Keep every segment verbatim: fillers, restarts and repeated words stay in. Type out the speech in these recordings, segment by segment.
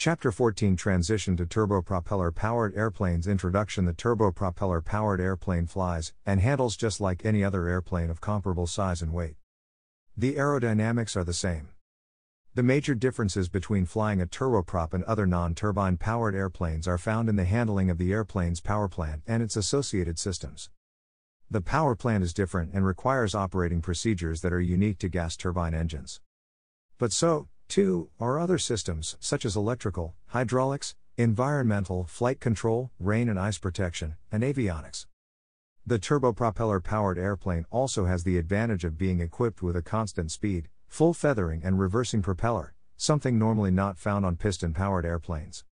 Chapter fourteen Transition to Turbopropeller-Powered Airplanes Introduction. The turbopropeller-powered airplane flies and handles just like any other airplane of comparable size and weight. The aerodynamics are the same. The major differences between flying a turboprop and other non-turbine-powered airplanes are found in the handling of the airplane's powerplant and its associated systems. The powerplant is different and requires operating procedures that are unique to gas turbine engines. But so, too, are other systems, such as electrical, hydraulics, environmental, flight control, rain and ice protection, and avionics. The turbopropeller-powered airplane also has the advantage of being equipped with a constant speed, full feathering and reversing propeller, something normally not found on piston-powered airplanes.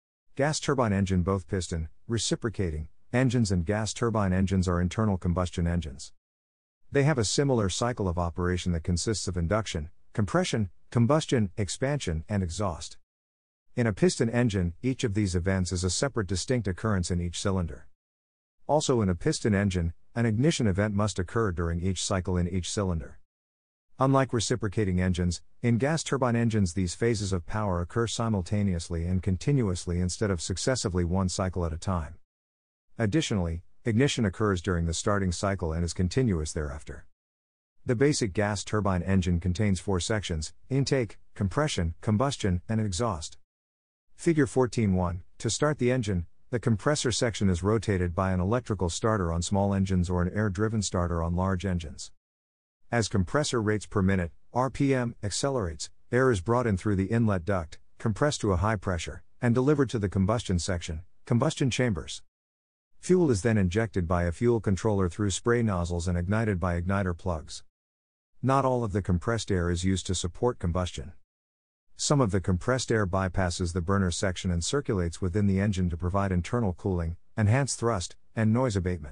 Gas turbine engine. Both piston, reciprocating, engines and gas turbine engines are internal combustion engines. They have a similar cycle of operation that consists of induction, compression, combustion, expansion, and exhaust. In a piston engine, each of these events is a separate distinct occurrence in each cylinder. Also in a piston engine, an ignition event must occur during each cycle in each cylinder. Unlike reciprocating engines, in gas turbine engines these phases of power occur simultaneously and continuously instead of successively one cycle at a time. Additionally, ignition occurs during the starting cycle and is continuous thereafter. The basic gas turbine engine contains four sections: intake, compression, combustion, and exhaust. Figure fourteen one. To start the engine, the compressor section is rotated by an electrical starter on small engines or an air-driven starter on large engines. As compressor rates per minute, R P M, accelerates, air is brought in through the inlet duct, compressed to a high pressure, and delivered to the combustion section, combustion chambers. Fuel is then injected by a fuel controller through spray nozzles and ignited by igniter plugs. Not all of the compressed air is used to support combustion. Some of the compressed air bypasses the burner section and circulates within the engine to provide internal cooling, enhance thrust, and noise abatement.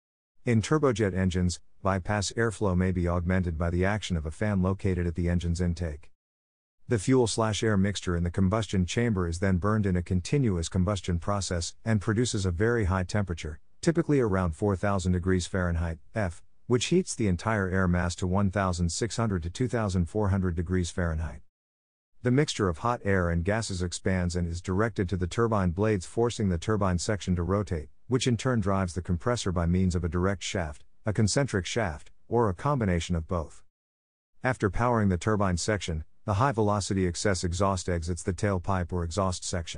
In turbojet engines, bypass airflow may be augmented by the action of a fan located at the engine's intake. The fuel-slash-air mixture in the combustion chamber is then burned in a continuous combustion process and produces a very high temperature, typically around four thousand degrees Fahrenheit, F, which heats the entire air mass to one thousand six hundred to two thousand four hundred degrees Fahrenheit. The mixture of hot air and gases expands and is directed to the turbine blades, forcing the turbine section to rotate, which in turn drives the compressor by means of a direct shaft, a concentric shaft, or a combination of both. After powering the turbine section, the high-velocity excess exhaust exits the tailpipe or exhaust section.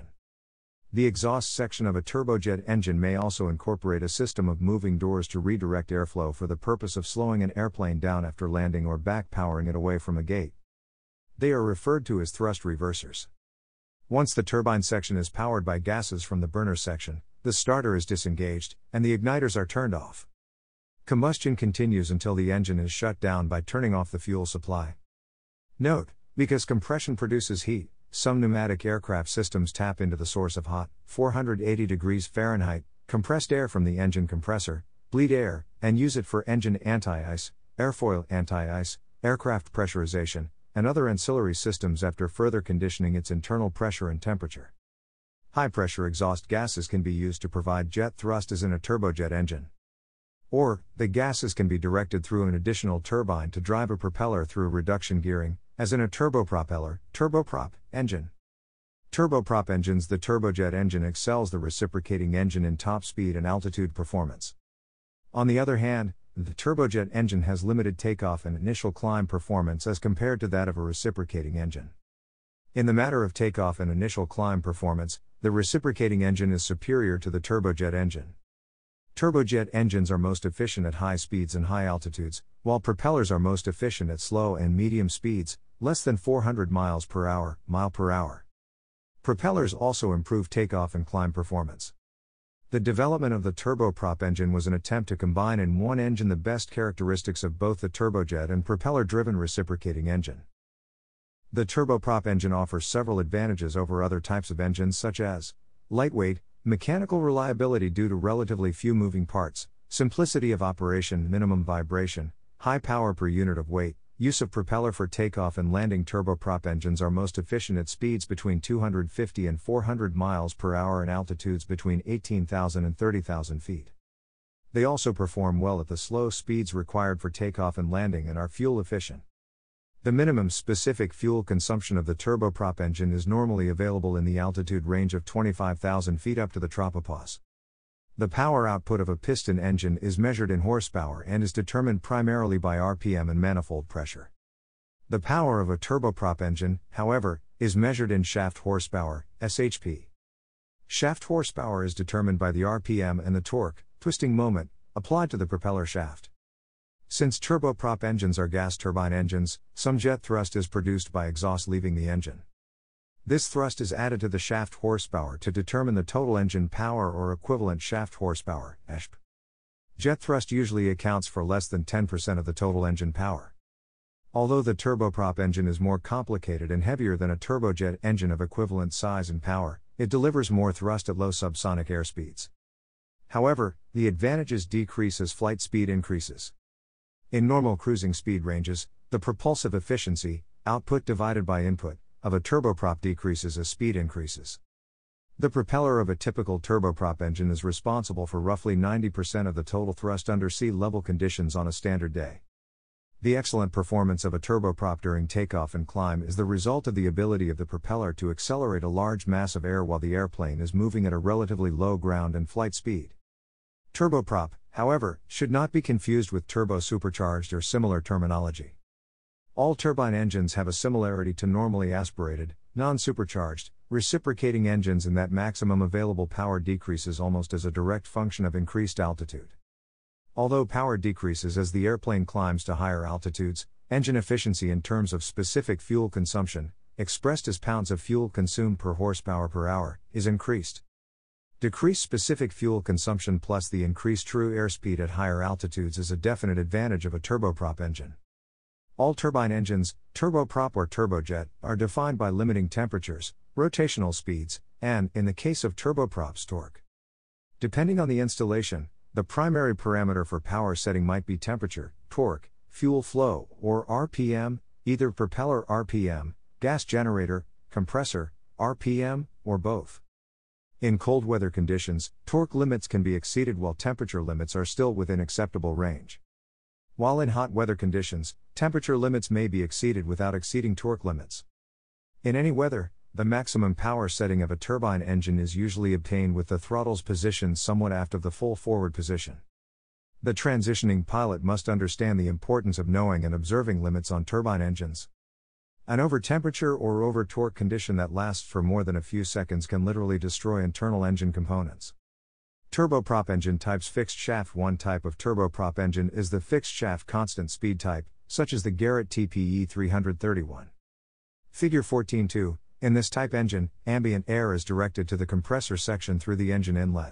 The exhaust section of a turbojet engine may also incorporate a system of moving doors to redirect airflow for the purpose of slowing an airplane down after landing or back-powering it away from a gate. They are referred to as thrust reversers. Once the turbine section is powered by gases from the burner section, the starter is disengaged, and the igniters are turned off. Combustion continues until the engine is shut down by turning off the fuel supply. Note, because compression produces heat, some pneumatic aircraft systems tap into the source of hot, four hundred eighty degrees Fahrenheit, compressed air from the engine compressor, bleed air, and use it for engine anti-ice, airfoil anti-ice, aircraft pressurization, and other ancillary systems after further conditioning its internal pressure and temperature. High-pressure exhaust gases can be used to provide jet thrust as in a turbojet engine. Or, the gases can be directed through an additional turbine to drive a propeller through reduction gearing, as in a turbopropeller, turboprop, engine. Turboprop engines. The turbojet engine excels the reciprocating engine in top speed and altitude performance. On the other hand, the turbojet engine has limited takeoff and initial climb performance as compared to that of a reciprocating engine. In the matter of takeoff and initial climb performance, the reciprocating engine is superior to the turbojet engine. Turbojet engines are most efficient at high speeds and high altitudes, while propellers are most efficient at slow and medium speeds, less than four hundred miles per hour, mile per hour. Propellers also improve takeoff and climb performance. The development of the turboprop engine was an attempt to combine in one engine the best characteristics of both the turbojet and propeller-driven reciprocating engine. The turboprop engine offers several advantages over other types of engines, such as lightweight, mechanical reliability due to relatively few moving parts, simplicity of operation, minimum vibration, high power per unit of weight, use of propeller for takeoff and landing. Turboprop engines are most efficient at speeds between two hundred fifty and four hundred miles per hour and altitudes between eighteen thousand and thirty thousand feet. They also perform well at the slow speeds required for takeoff and landing and are fuel efficient. The minimum specific fuel consumption of the turboprop engine is normally available in the altitude range of twenty-five thousand feet up to the tropopause. The power output of a piston engine is measured in horsepower and is determined primarily by R P M and manifold pressure. The power of a turboprop engine, however, is measured in shaft horsepower, S H P. Shaft horsepower is determined by the R P M and the torque, twisting moment, applied to the propeller shaft. Since turboprop engines are gas turbine engines, some jet thrust is produced by exhaust leaving the engine. This thrust is added to the shaft horsepower to determine the total engine power or equivalent shaft horsepower, E S H P. Jet thrust usually accounts for less than ten percent of the total engine power. Although the turboprop engine is more complicated and heavier than a turbojet engine of equivalent size and power, it delivers more thrust at low subsonic airspeeds. However, the advantages decrease as flight speed increases. In normal cruising speed ranges, the propulsive efficiency, output divided by input, of a turboprop decreases as speed increases. The propeller of a typical turboprop engine is responsible for roughly ninety percent of the total thrust under sea level conditions on a standard day. The excellent performance of a turboprop during takeoff and climb is the result of the ability of the propeller to accelerate a large mass of air while the airplane is moving at a relatively low ground and flight speed. Turboprop, however, should not be confused with turbo-supercharged or similar terminology. All turbine engines have a similarity to normally aspirated, non-supercharged, reciprocating engines in that maximum available power decreases almost as a direct function of increased altitude. Although power decreases as the airplane climbs to higher altitudes, engine efficiency in terms of specific fuel consumption, expressed as pounds of fuel consumed per horsepower per hour, is increased. Decreased specific fuel consumption plus the increased true airspeed at higher altitudes is a definite advantage of a turboprop engine. All turbine engines, turboprop or turbojet, are defined by limiting temperatures, rotational speeds, and, in the case of turboprops, torque. Depending on the installation, the primary parameter for power setting might be temperature, torque, fuel flow, or R P M, either propeller R P M, gas generator, compressor, R P M, or both. In cold weather conditions, torque limits can be exceeded while temperature limits are still within acceptable range. While in hot weather conditions, temperature limits may be exceeded without exceeding torque limits. In any weather, the maximum power setting of a turbine engine is usually obtained with the throttles positioned somewhat aft of the full forward position. The transitioning pilot must understand the importance of knowing and observing limits on turbine engines. An over-temperature or over-torque condition that lasts for more than a few seconds can literally destroy internal engine components. Turboprop engine types. Fixed shaft. One type of turboprop engine is the fixed shaft constant speed type, such as the Garrett T P E three thirty-one. Figure fourteen point two. In this type engine, ambient air is directed to the compressor section through the engine inlet.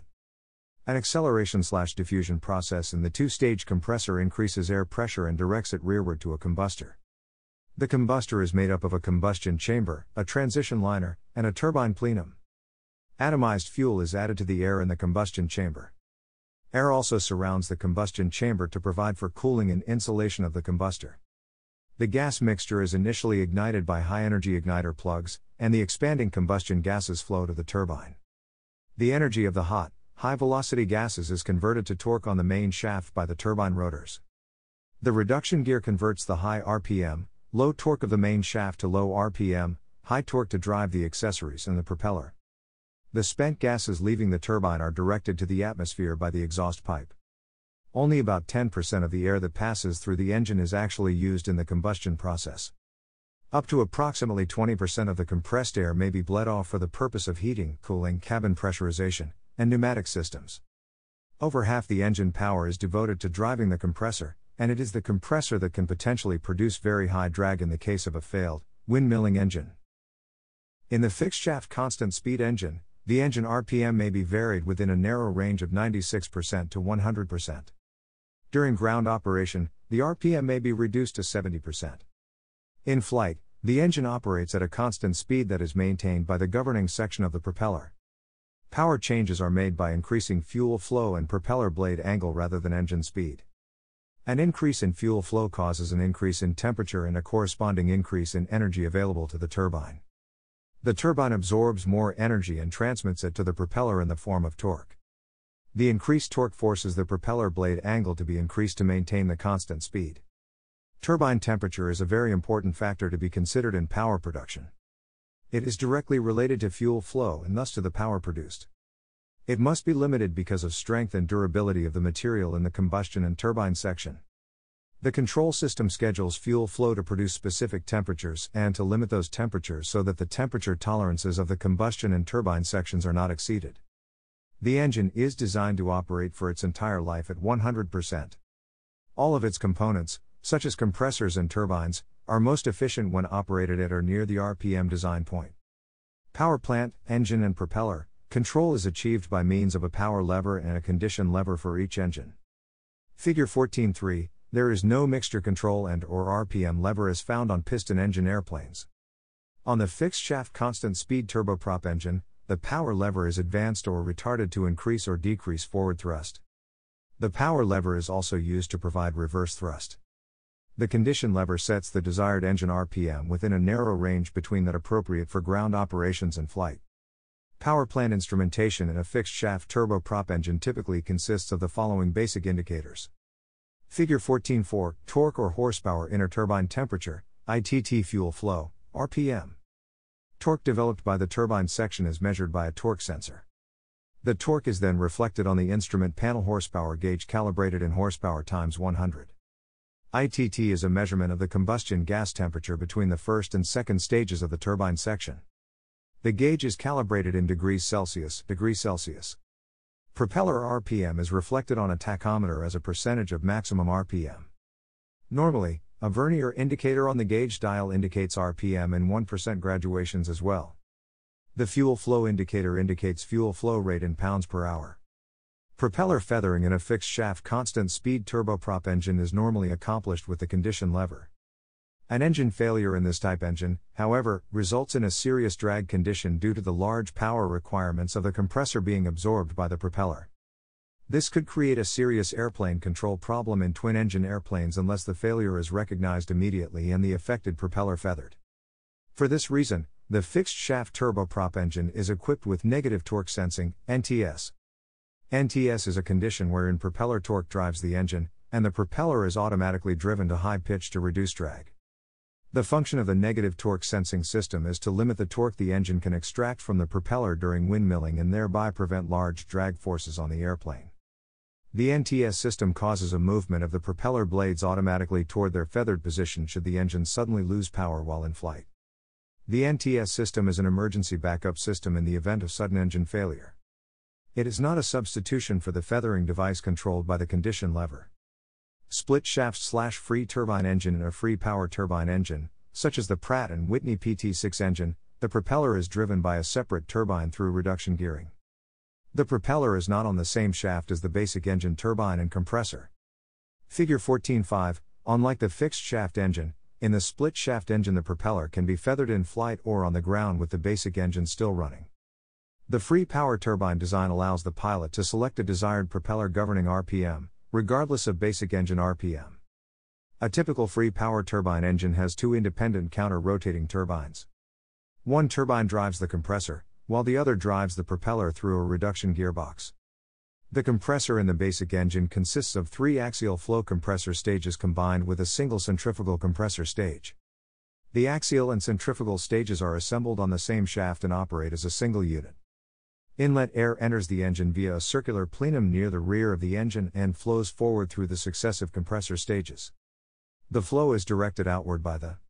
An acceleration/diffusion process in the two-stage compressor increases air pressure and directs it rearward to a combustor. The combustor is made up of a combustion chamber, a transition liner, and a turbine plenum. Atomized fuel is added to the air in the combustion chamber. Air also surrounds the combustion chamber to provide for cooling and insulation of the combustor. The gas mixture is initially ignited by high-energy igniter plugs, and the expanding combustion gases flow to the turbine. The energy of the hot, high-velocity gases is converted to torque on the main shaft by the turbine rotors. The reduction gear converts the high R P M, low torque of the main shaft to low R P M, high torque to drive the accessories and the propeller. The spent gases leaving the turbine are directed to the atmosphere by the exhaust pipe. Only about ten percent of the air that passes through the engine is actually used in the combustion process. Up to approximately twenty percent of the compressed air may be bled off for the purpose of heating, cooling, cabin pressurization, and pneumatic systems. Over half the engine power is devoted to driving the compressor, and it is the compressor that can potentially produce very high drag in the case of a failed, windmilling engine. In the fixed shaft constant speed engine, the engine R P M may be varied within a narrow range of ninety-six percent to one hundred percent. During ground operation, the R P M may be reduced to seventy percent. In flight, the engine operates at a constant speed that is maintained by the governing section of the propeller. Power changes are made by increasing fuel flow and propeller blade angle rather than engine speed. An increase in fuel flow causes an increase in temperature and a corresponding increase in energy available to the turbine. The turbine absorbs more energy and transmits it to the propeller in the form of torque. The increased torque forces the propeller blade angle to be increased to maintain the constant speed. Turbine temperature is a very important factor to be considered in power production. It is directly related to fuel flow and thus to the power produced. It must be limited because of strength and durability of the material in the combustion and turbine section. The control system schedules fuel flow to produce specific temperatures and to limit those temperatures so that the temperature tolerances of the combustion and turbine sections are not exceeded. The engine is designed to operate for its entire life at one hundred percent. All of its components, such as compressors and turbines, are most efficient when operated at or near the R P M design point. Power plant, engine and propeller control is achieved by means of a power lever and a condition lever for each engine. Figure fourteen point three. There is no mixture control and or R P M lever as found on piston engine airplanes. On the fixed shaft constant speed turboprop engine, the power lever is advanced or retarded to increase or decrease forward thrust. The power lever is also used to provide reverse thrust. The condition lever sets the desired engine R P M within a narrow range between that appropriate for ground operations and flight. Power plant instrumentation in a fixed shaft turboprop engine typically consists of the following basic indicators. Figure fourteen point four, torque or horsepower inner turbine temperature, I T T fuel flow, R P M. Torque developed by the turbine section is measured by a torque sensor. The torque is then reflected on the instrument panel horsepower gauge calibrated in horsepower times one hundred. I T T is a measurement of the combustion gas temperature between the first and second stages of the turbine section. The gauge is calibrated in degrees Celsius, degrees Celsius. Propeller R P M is reflected on a tachometer as a percentage of maximum R P M. Normally, a vernier indicator on the gauge dial indicates R P M in one percent graduations as well. The fuel flow indicator indicates fuel flow rate in pounds per hour. Propeller feathering in a fixed shaft constant speed turboprop engine is normally accomplished with the condition lever. An engine failure in this type engine, however, results in a serious drag condition due to the large power requirements of the compressor being absorbed by the propeller. This could create a serious airplane control problem in twin-engine airplanes unless the failure is recognized immediately and the affected propeller feathered. For this reason, the fixed shaft turboprop engine is equipped with negative torque sensing, N T S. N T S is a condition wherein propeller torque drives the engine, and the propeller is automatically driven to high pitch to reduce drag. The function of the negative torque sensing system is to limit the torque the engine can extract from the propeller during windmilling and thereby prevent large drag forces on the airplane. The N T S system causes a movement of the propeller blades automatically toward their feathered position should the engine suddenly lose power while in flight. The N T S system is an emergency backup system in the event of sudden engine failure. It is not a substitution for the feathering device controlled by the condition lever. Split shaft slash free turbine engine in a free power turbine engine, such as the Pratt and Whitney P T six engine, the propeller is driven by a separate turbine through reduction gearing. The propeller is not on the same shaft as the basic engine turbine and compressor. Figure fourteen point five, unlike the fixed shaft engine, in the split shaft engine the propeller can be feathered in flight or on the ground with the basic engine still running. The free power turbine design allows the pilot to select a desired propeller governing R P M, regardless of basic engine R P M. A typical free power turbine engine has two independent counter-rotating turbines. One turbine drives the compressor, while the other drives the propeller through a reduction gearbox. The compressor in the basic engine consists of three axial flow compressor stages combined with a single centrifugal compressor stage. The axial and centrifugal stages are assembled on the same shaft and operate as a single unit. Inlet air enters the engine via a circular plenum near the rear of the engine and flows forward through the successive compressor stages. The flow is directed outward by the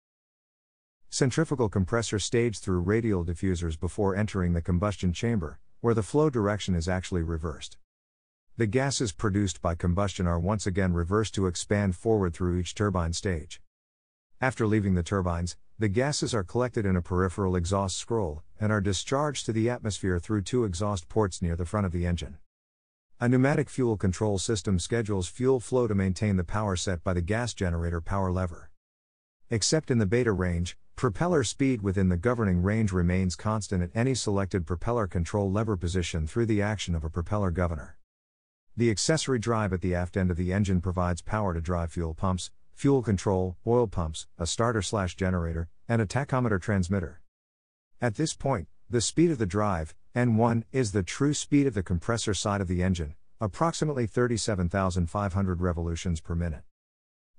centrifugal compressor stage through radial diffusers before entering the combustion chamber, where the flow direction is actually reversed. The gases produced by combustion are once again reversed to expand forward through each turbine stage. After leaving the turbines, the gases are collected in a peripheral exhaust scroll, and are discharged to the atmosphere through two exhaust ports near the front of the engine. A pneumatic fuel control system schedules fuel flow to maintain the power set by the gas generator power lever. Except in the beta range, propeller speed within the governing range remains constant at any selected propeller control lever position through the action of a propeller governor. The accessory drive at the aft end of the engine provides power to drive fuel pumps, fuel control, oil pumps, a starter/generator, and a tachometer transmitter. At this point, the speed of the drive, N one, is the true speed of the compressor side of the engine, approximately thirty-seven thousand five hundred revolutions per minute.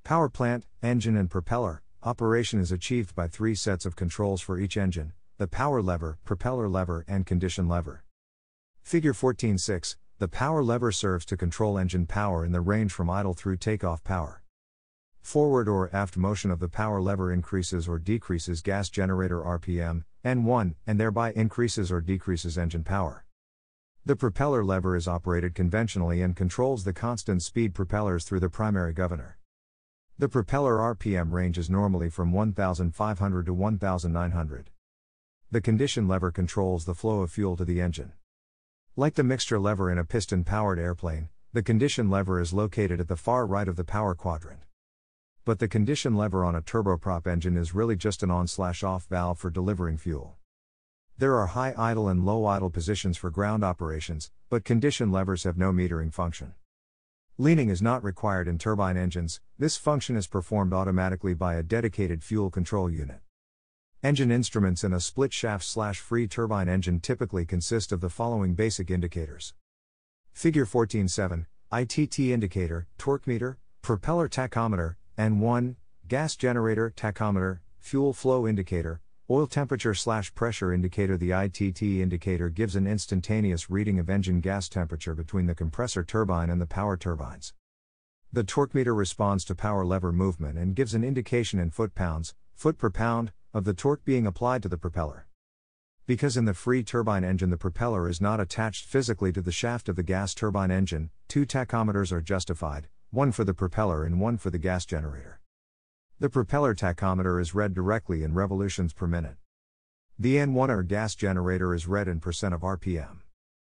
Power plant, engine and propeller, operation is achieved by three sets of controls for each engine: the power lever, propeller lever and condition lever. Figure fourteen point six, the power lever serves to control engine power in the range from idle through takeoff power. Forward or aft motion of the power lever increases or decreases gas generator R P M, N one, and thereby increases or decreases engine power. The propeller lever is operated conventionally and controls the constant speed propellers through the primary governor. The propeller R P M ranges normally from one thousand five hundred to one thousand nine hundred. The condition lever controls the flow of fuel to the engine. Like the mixture lever in a piston-powered airplane, the condition lever is located at the far right of the power quadrant. But the condition lever on a turboprop engine is really just an on-slash-off valve for delivering fuel. There are high idle and low idle positions for ground operations, but condition levers have no metering function. Leaning is not required in turbine engines. This function is performed automatically by a dedicated fuel control unit. Engine instruments in a split-shaft-slash-free turbine engine typically consist of the following basic indicators. Figure fourteen point seven, I T T indicator, torque meter, propeller tachometer, N one, gas generator tachometer, fuel flow indicator, oil temperature/pressure indicator. The I T T indicator gives an instantaneous reading of engine gas temperature between the compressor turbine and the power turbines. The torque meter responds to power lever movement and gives an indication in foot-pounds, foot per pound, of the torque being applied to the propeller. Because in the free turbine engine the propeller is not attached physically to the shaft of the gas turbine engine, two tachometers are justified, one for the propeller and one for the gas generator. The propeller tachometer is read directly in revolutions per minute. The N one or gas generator is read in percent of R P M.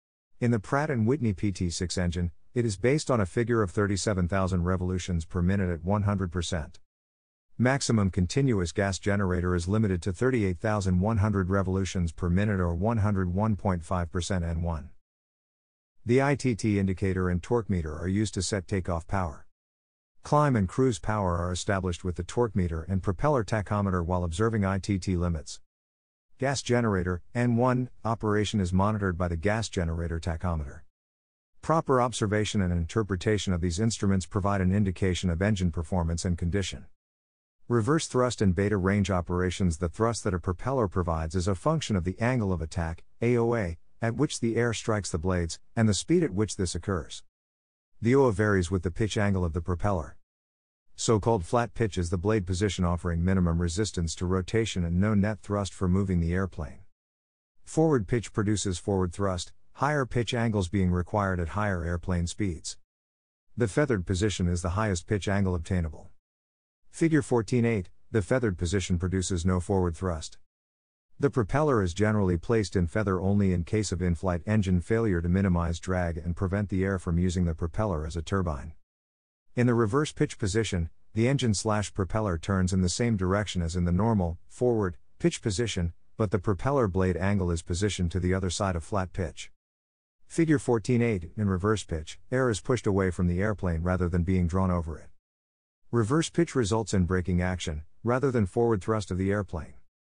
In the Pratt and Whitney P T six engine, it is based on a figure of thirty-seven thousand revolutions per minute at one hundred percent. Maximum continuous gas generator is limited to thirty-eight thousand one hundred revolutions per minute or one hundred one point five percent N one. The I T T indicator and torque meter are used to set takeoff power. Climb and cruise power are established with the torque meter and propeller tachometer while observing I T T limits. Gas generator, N one, operation is monitored by the gas generator tachometer. Proper observation and interpretation of these instruments provide an indication of engine performance and condition. Reverse thrust and beta range operations. The thrust that a propeller provides is a function of the angle of attack, A O A, at which the air strikes the blades, and the speed at which this occurs. The O A varies with the pitch angle of the propeller. So-called flat pitch is the blade position offering minimum resistance to rotation and no net thrust for moving the airplane. Forward pitch produces forward thrust, higher pitch angles being required at higher airplane speeds. The feathered position is the highest pitch angle obtainable. Figure fourteen point eight, the feathered position produces no forward thrust. The propeller is generally placed in feather only in case of in-flight engine failure to minimize drag and prevent the air from using the propeller as a turbine. In the reverse pitch position, the engine/propeller turns in the same direction as in the normal, forward, pitch position, but the propeller blade angle is positioned to the other side of flat pitch. Figure fourteen point eight, in reverse pitch, air is pushed away from the airplane rather than being drawn over it. Reverse pitch results in braking action, rather than forward thrust of the airplane.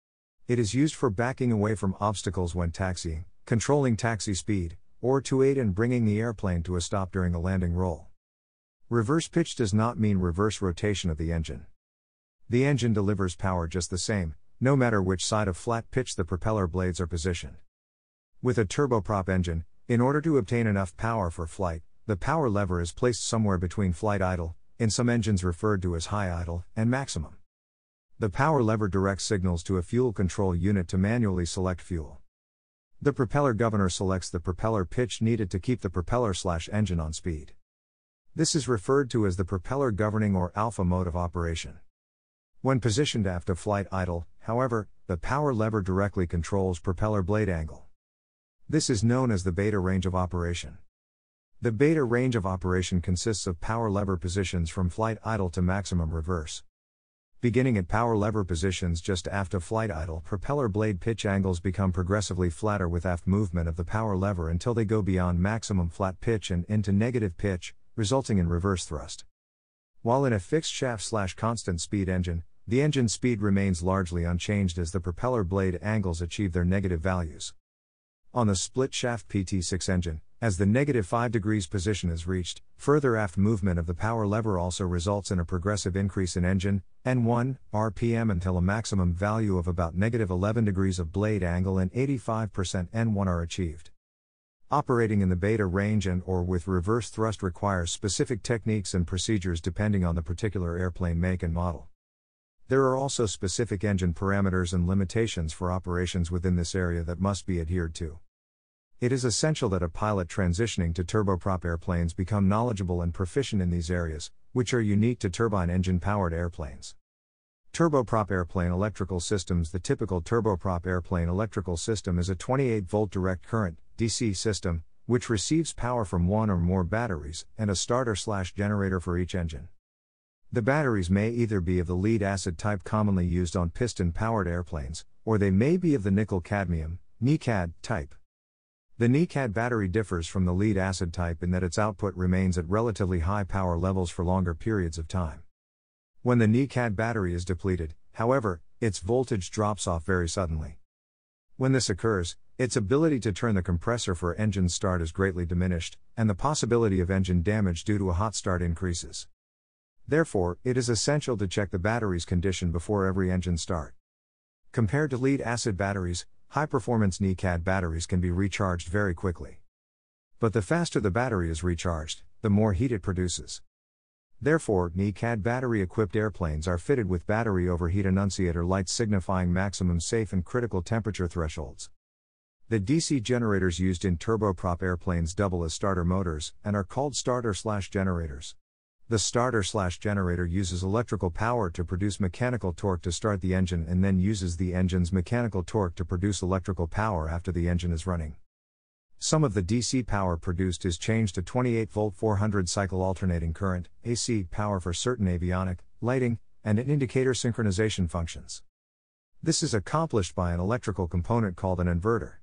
It is used for backing away from obstacles when taxiing, controlling taxi speed, or to aid in bringing the airplane to a stop during a landing roll. Reverse pitch does not mean reverse rotation of the engine. The engine delivers power just the same, no matter which side of flat pitch the propeller blades are positioned. With a turboprop engine, in order to obtain enough power for flight, the power lever is placed somewhere between flight idle, in some engines referred to as high idle, and maximum. The power lever directs signals to a fuel control unit to manually select fuel. The propeller governor selects the propeller pitch needed to keep the propeller/engine on speed. This is referred to as the propeller governing or alpha mode of operation. When positioned aft of flight idle, however, the power lever directly controls propeller blade angle. This is known as the beta range of operation. The beta range of operation consists of power lever positions from flight idle to maximum reverse. Beginning at power lever positions just aft of flight idle, propeller blade pitch angles become progressively flatter with aft movement of the power lever until they go beyond maximum flat pitch and into negative pitch, resulting in reverse thrust. While in a fixed shaft/constant speed engine, the engine speed remains largely unchanged as the propeller blade angles achieve their negative values. On the split shaft P T six engine, As the negative five degrees position is reached, further aft movement of the power lever also results in a progressive increase in engine, N one, R P M until a maximum value of about negative eleven degrees of blade angle and eighty-five percent N one are achieved. Operating in the beta range and or with reverse thrust requires specific techniques and procedures depending on the particular airplane make and model. There are also specific engine parameters and limitations for operations within this area that must be adhered to. It is essential that a pilot transitioning to turboprop airplanes become knowledgeable and proficient in these areas, which are unique to turbine engine-powered airplanes. Turboprop airplane electrical systems. The typical turboprop airplane electrical system is a twenty-eight volt direct current, D C system, which receives power from one or more batteries, and a starter-slash-generator for each engine. The batteries may either be of the lead-acid type commonly used on piston-powered airplanes, or they may be of the nickel-cadmium, N I C A D, type. The N I C A D battery differs from the lead-acid type in that its output remains at relatively high power levels for longer periods of time. When the N I C A D battery is depleted, however, its voltage drops off very suddenly. When this occurs, its ability to turn the compressor for engine start is greatly diminished, and the possibility of engine damage due to a hot start increases. Therefore, it is essential to check the battery's condition before every engine start. Compared to lead-acid batteries, high-performance N I C A D batteries can be recharged very quickly. But the faster the battery is recharged, the more heat it produces. Therefore, N I C A D battery-equipped airplanes are fitted with battery overheat annunciator lights signifying maximum safe and critical temperature thresholds. The D C generators used in turboprop airplanes double as starter motors, and are called starter-slash-generators. The starter-slash-generator uses electrical power to produce mechanical torque to start the engine and then uses the engine's mechanical torque to produce electrical power after the engine is running. Some of the D C power produced is changed to twenty-eight volt four hundred cycle alternating current, A C power for certain avionic, lighting, and indicator synchronization functions. This is accomplished by an electrical component called an inverter.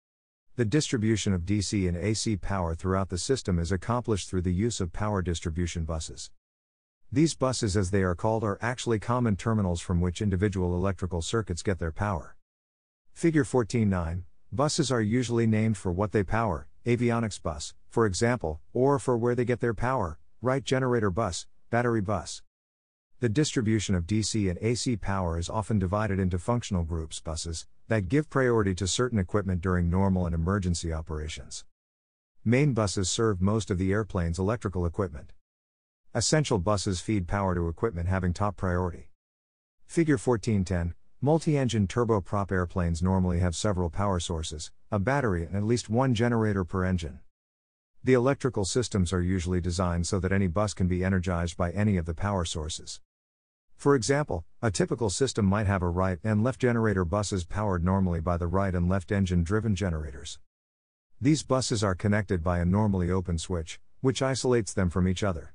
The distribution of D C and A C power throughout the system is accomplished through the use of power distribution buses. These buses, as they are called, are actually common terminals from which individual electrical circuits get their power. Figure fourteen nine. Buses are usually named for what they power, avionics bus, for example, or for where they get their power, right generator bus, battery bus. The distribution of D C and A C power is often divided into functional groups buses, that give priority to certain equipment during normal and emergency operations. Main buses serve most of the airplane's electrical equipment. Essential buses feed power to equipment having top priority. Figure fourteen ten. Multi-engine turboprop airplanes normally have several power sources, a battery and at least one generator per engine. The electrical systems are usually designed so that any bus can be energized by any of the power sources. For example, a typical system might have a right and left generator buses powered normally by the right and left engine-driven generators. These buses are connected by a normally open switch, which isolates them from each other.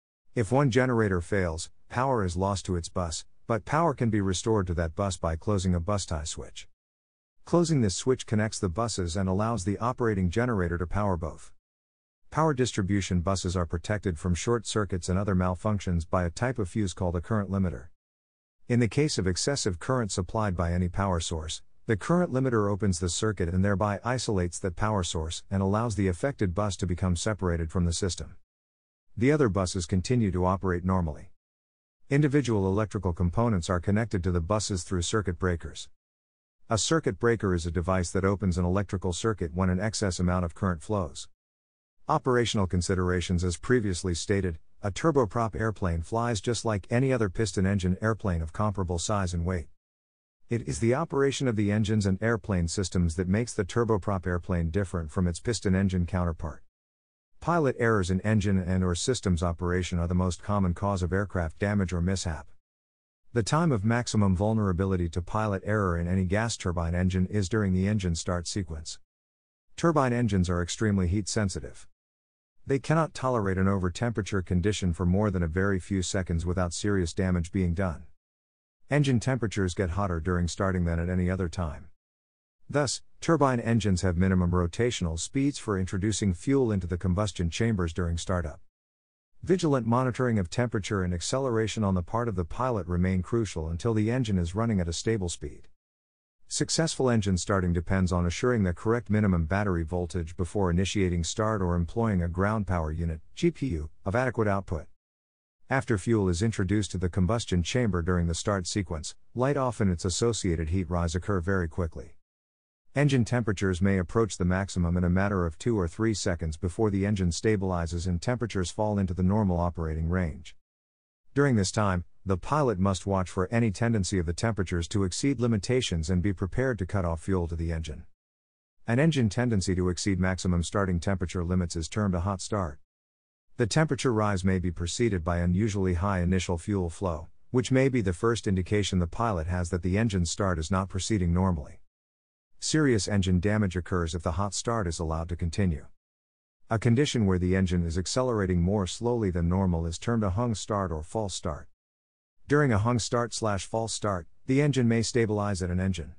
If one generator fails, power is lost to its bus, but power can be restored to that bus by closing a bus tie switch. Closing this switch connects the buses and allows the operating generator to power both. Power distribution buses are protected from short circuits and other malfunctions by a type of fuse called a current limiter. In the case of excessive current supplied by any power source, the current limiter opens the circuit and thereby isolates that power source and allows the affected bus to become separated from the system. The other buses continue to operate normally. Individual electrical components are connected to the buses through circuit breakers. A circuit breaker is a device that opens an electrical circuit when an excess amount of current flows. Operational considerations. As previously stated, a turboprop airplane flies just like any other piston engine airplane of comparable size and weight. It is the operation of the engines and airplane systems that makes the turboprop airplane different from its piston engine counterpart. Pilot errors in engine and or systems operation are the most common cause of aircraft damage or mishap. The time of maximum vulnerability to pilot error in any gas turbine engine is during the engine start sequence. Turbine engines are extremely heat sensitive. They cannot tolerate an over-temperature condition for more than a very few seconds without serious damage being done. Engine temperatures get hotter during starting than at any other time. Thus, turbine engines have minimum rotational speeds for introducing fuel into the combustion chambers during startup. Vigilant monitoring of temperature and acceleration on the part of the pilot remain crucial until the engine is running at a stable speed. Successful engine starting depends on assuring the correct minimum battery voltage before initiating start or employing a ground power unit, G P U, of adequate output. After fuel is introduced to the combustion chamber during the start sequence, light off and its associated heat rise occur very quickly. Engine temperatures may approach the maximum in a matter of two or three seconds before the engine stabilizes and temperatures fall into the normal operating range. During this time, the pilot must watch for any tendency of the temperatures to exceed limitations and be prepared to cut off fuel to the engine. An engine tendency to exceed maximum starting temperature limits is termed a hot start. The temperature rise may be preceded by unusually high initial fuel flow, which may be the first indication the pilot has that the engine start is not proceeding normally. Serious engine damage occurs if the hot start is allowed to continue. A condition where the engine is accelerating more slowly than normal is termed a hung start or false start. During a hung start slash false start, the engine may stabilize at an engine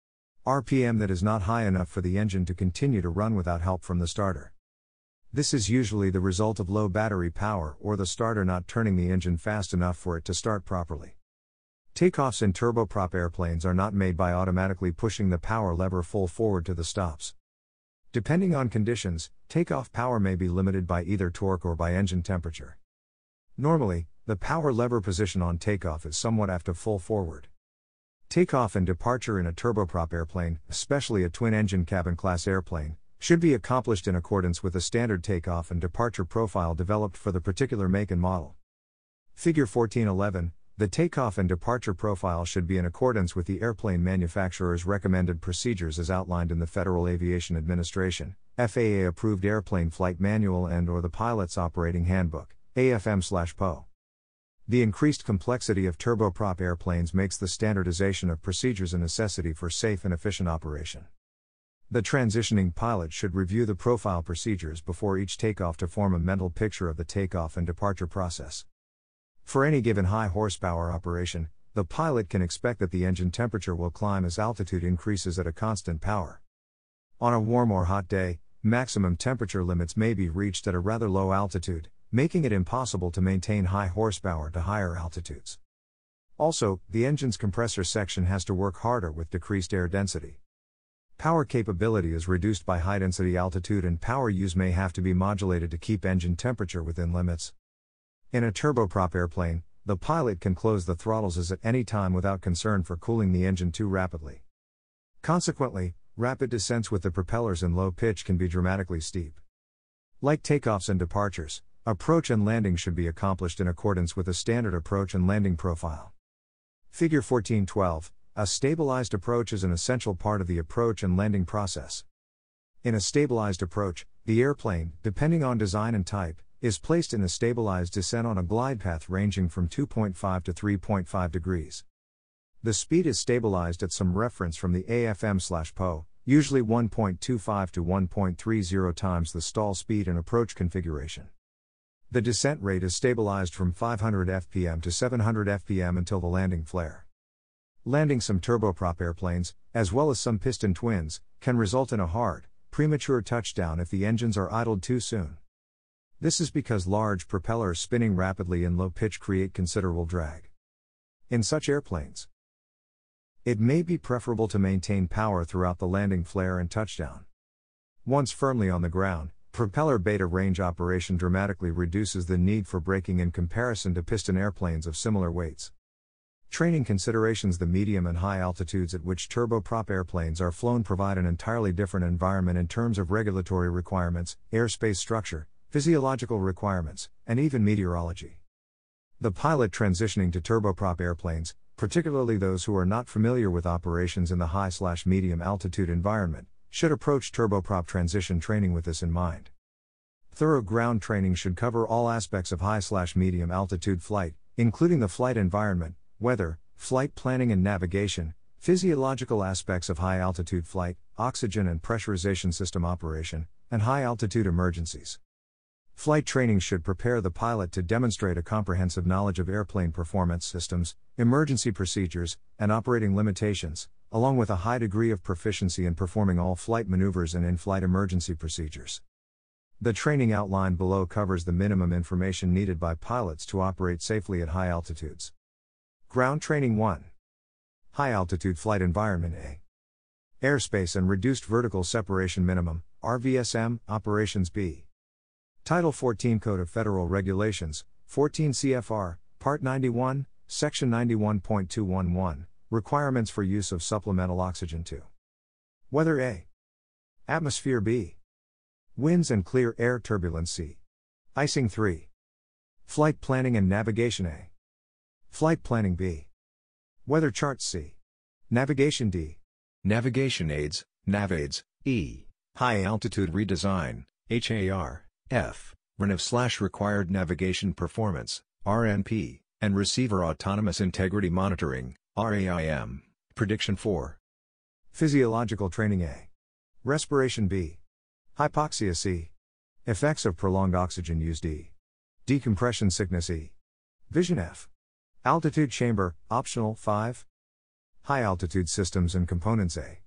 R P M that is not high enough for the engine to continue to run without help from the starter. This is usually the result of low battery power or the starter not turning the engine fast enough for it to start properly. Takeoffs in turboprop airplanes are not made by automatically pushing the power lever full forward to the stops. Depending on conditions, takeoff power may be limited by either torque or by engine temperature. Normally, the power lever position on takeoff is somewhat aft of full forward. Takeoff and departure in a turboprop airplane, especially a twin-engine cabin class airplane, should be accomplished in accordance with a standard takeoff and departure profile developed for the particular make and model. Figure fourteen eleven, the takeoff and departure profile should be in accordance with the airplane manufacturer's recommended procedures as outlined in the Federal Aviation Administration, F A A-approved Airplane Flight Manual and or the Pilot's Operating Handbook, A F M slash P O. The increased complexity of turboprop airplanes makes the standardization of procedures a necessity for safe and efficient operation. The transitioning pilot should review the profile procedures before each takeoff to form a mental picture of the takeoff and departure process. For any given high horsepower operation, the pilot can expect that the engine temperature will climb as altitude increases at a constant power. On a warm or hot day, maximum temperature limits may be reached at a rather low altitude, making it impossible to maintain high horsepower to higher altitudes. Also, the engine's compressor section has to work harder with decreased air density. Power capability is reduced by high density altitude and power use may have to be modulated to keep engine temperature within limits. In a turboprop airplane, the pilot can close the throttles at any time without concern for cooling the engine too rapidly. Consequently, rapid descents with the propellers in low pitch can be dramatically steep. Like takeoffs and departures, approach and landing should be accomplished in accordance with a standard approach and landing profile. Figure fourteen twelve, a stabilized approach is an essential part of the approach and landing process. In a stabilized approach, the airplane, depending on design and type, is placed in a stabilized descent on a glide path ranging from two point five to three point five degrees. The speed is stabilized at some reference from the A F M slash P O, usually one point two five to one point three zero times the stall speed and approach configuration. The descent rate is stabilized from five hundred F P M to seven hundred F P M until the landing flare. Landing some turboprop airplanes, as well as some piston twins, can result in a hard, premature touchdown if the engines are idled too soon. This is because large propellers spinning rapidly in low pitch create considerable drag. In such airplanes, it may be preferable to maintain power throughout the landing flare and touchdown. Once firmly on the ground, propeller beta range operation dramatically reduces the need for braking in comparison to piston airplanes of similar weights. Training considerations: the medium and high altitudes at which turboprop airplanes are flown provide an entirely different environment in terms of regulatory requirements, airspace structure, physiological requirements, and even meteorology. The pilot transitioning to turboprop airplanes, particularly those who are not familiar with operations in the high-slash-medium altitude environment, should approach turboprop transition training with this in mind. Thorough ground training should cover all aspects of high-slash-medium altitude flight, including the flight environment, weather, flight planning and navigation, physiological aspects of high-altitude flight, oxygen and pressurization system operation, and high-altitude emergencies. Flight training should prepare the pilot to demonstrate a comprehensive knowledge of airplane performance systems, emergency procedures, and operating limitations, along with a high degree of proficiency in performing all flight maneuvers and in-flight emergency procedures. The training outlined below covers the minimum information needed by pilots to operate safely at high altitudes. Ground Training one. High Altitude Flight Environment A. Airspace and Reduced Vertical Separation Minimum, R V S M, Operations B. Title fourteen Code of Federal Regulations, fourteen C F R, Part ninety-one, Section ninety-one point two eleven, Requirements for Use of Supplemental Oxygen two. Weather A. Atmosphere B. Winds and clear air turbulence C. Icing three. Flight Planning and Navigation A. Flight Planning B. Weather Charts C. Navigation D. Navigation Aids, NavAids, E. High Altitude Redesign, H A R, F. R N A V slash Required Navigation Performance, R N P, and Receiver Autonomous Integrity Monitoring, R A I M, Prediction four. Physiological Training A. Respiration B. Hypoxia C. Effects of prolonged oxygen use D. Decompression sickness E. Vision F. Altitude Chamber, optional five. High Altitude Systems and Components A.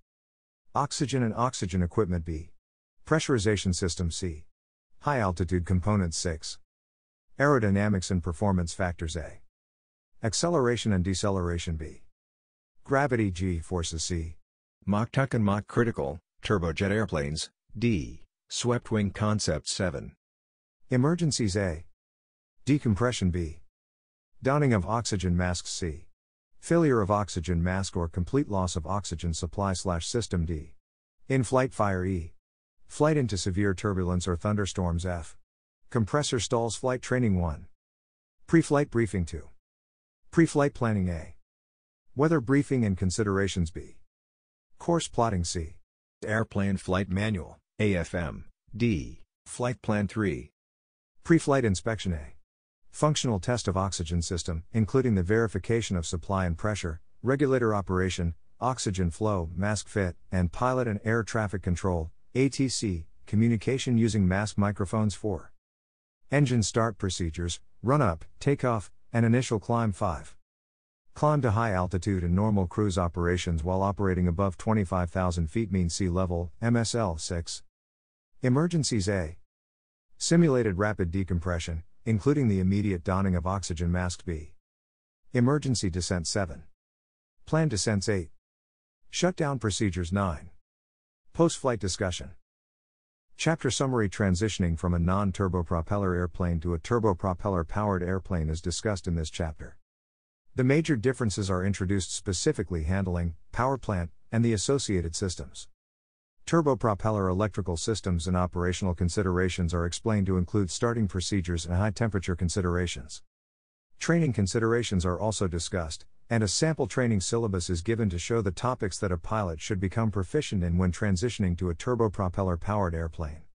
Oxygen and Oxygen Equipment B. Pressurization System C. High Altitude Components six. Aerodynamics and Performance Factors A. Acceleration and Deceleration B. Gravity G Forces C. Mach Tuck and Mach Critical, Turbojet Airplanes, D. Swept Wing Concept seven. Emergencies A. Decompression B. Donning of oxygen masks C. Failure of oxygen mask or complete loss of oxygen supply slash system D. In-flight fire E. Flight into severe turbulence or thunderstorms F. Compressor stalls flight training one. Pre-flight briefing two. Pre-flight planning A. Weather briefing and considerations B. Course plotting C. Airplane Flight Manual, A F M, D. Flight Plan three. Pre-flight inspection A. Functional test of oxygen system, including the verification of supply and pressure, regulator operation, oxygen flow, mask fit, and pilot and air traffic control, A T C, communication using mask microphones four. Engine start procedures, run-up, takeoff, and initial climb five. Climb to high altitude and normal cruise operations while operating above twenty-five thousand feet mean sea level, M S L six. Emergencies A. Simulated rapid decompression, including the immediate donning of oxygen mask B. Emergency descent seven. Planned descents eight. Shutdown procedures nine. Post-flight discussion. Chapter summary. Transitioning from a non-turbopropeller airplane to a turbopropeller-powered airplane is discussed in this chapter. The major differences are introduced, specifically handling, power plant, and the associated systems. Turbopropeller electrical systems and operational considerations are explained to include starting procedures and high-temperature considerations. Training considerations are also discussed, and a sample training syllabus is given to show the topics that a pilot should become proficient in when transitioning to a turbopropeller-powered airplane.